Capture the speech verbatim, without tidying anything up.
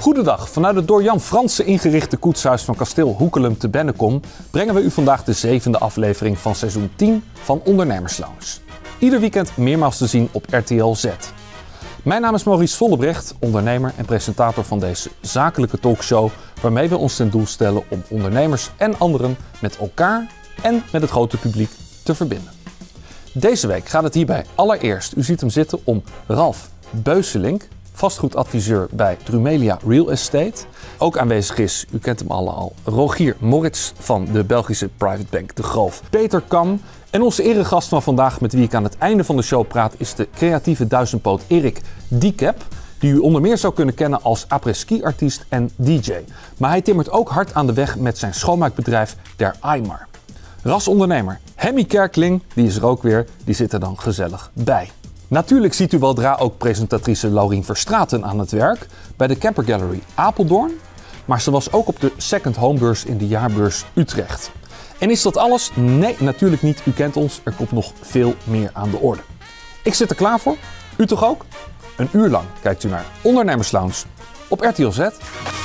Goedendag, vanuit het door Jan Fransen ingerichte koetshuis van kasteel Hoekelum te Bennekom brengen we u vandaag de zevende aflevering van seizoen tien van Ondernemerslounge. Ieder weekend meermaals te zien op R T L Z. Mijn naam is Maurice Vollebrecht, ondernemer en presentator van deze zakelijke talkshow, waarmee we ons ten doel stellen om ondernemers en anderen met elkaar en met het grote publiek te verbinden. Deze week gaat het hierbij allereerst, u ziet hem zitten, om Ralf Beuselink, vastgoedadviseur bij Drumelia Real Estate. Ook aanwezig is, u kent hem alle al, Rogier Moritz van de Belgische private bank De Groof, Peter Kam. En onze eregast van vandaag, met wie ik aan het einde van de show praat, is de creatieve duizendpoot Erik Diekep, die u onder meer zou kunnen kennen als après-ski-artiest en D J. Maar hij timmert ook hard aan de weg met zijn schoonmaakbedrijf Der Aymar. Rasondernemer Hemmy Kerkling, die is er ook weer, die zit er dan gezellig bij. Natuurlijk ziet u weldra ook presentatrice Laurien Verstraeten aan het werk bij de Camper Gallery Apeldoorn, maar ze was ook op de Second Homebeurs in de jaarbeurs Utrecht. En is dat alles? Nee, natuurlijk niet. U kent ons, er komt nog veel meer aan de orde. Ik zit er klaar voor. U toch ook? Een uur lang kijkt u naar Ondernemerslounge op R T L Z.